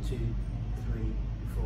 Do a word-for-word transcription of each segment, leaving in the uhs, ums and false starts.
two, three, four.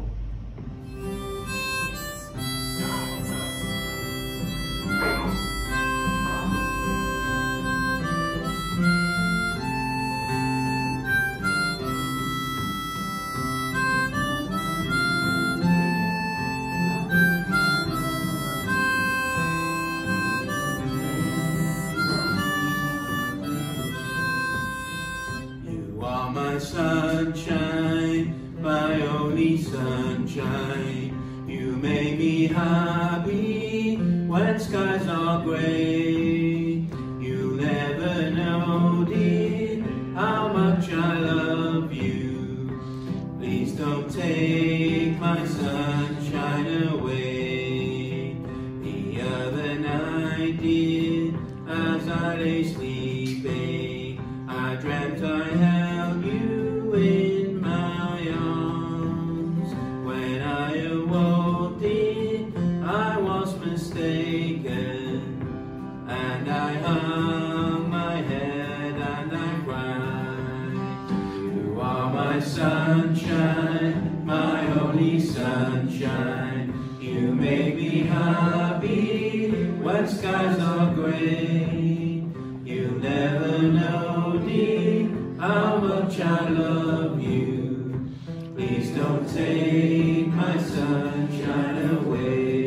My sunshine, my only sunshine. You make me happy when skies are grey. You'll never know, dear, how much I love you. Please don't take my sunshine away. The other night, dear, as I lay sleeping, I dreamt I held you in my arms. When I awoke, dear, I was mistaken, and I hung my head and I cried. You are my sunshine, my only sunshine. You make me happy when skies are grey. You'll never know, dear, how much I love you. Please don't take my sunshine away.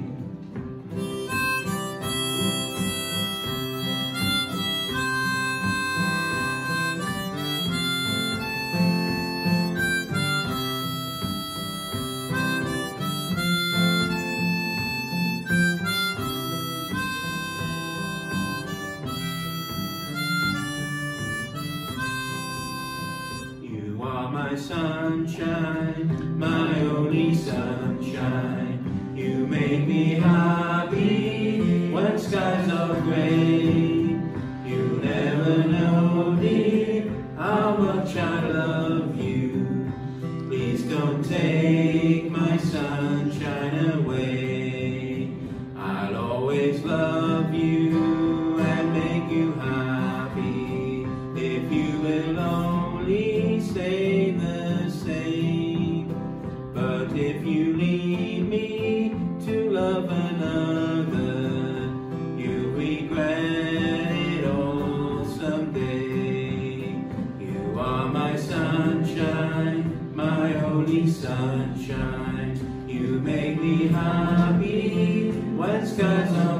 My sunshine, my only sunshine. You make me happy when skies are grey. You'll never know, dear, how much I love you. Please don't take my sunshine away. I'll always love you and make you happy if you will only stay the same. But if you leave me to love another, you'll regret it all someday. You are my sunshine, my only sunshine. You make me happy when skies are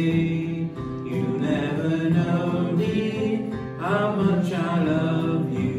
grey. You never know, dear, how much I love you.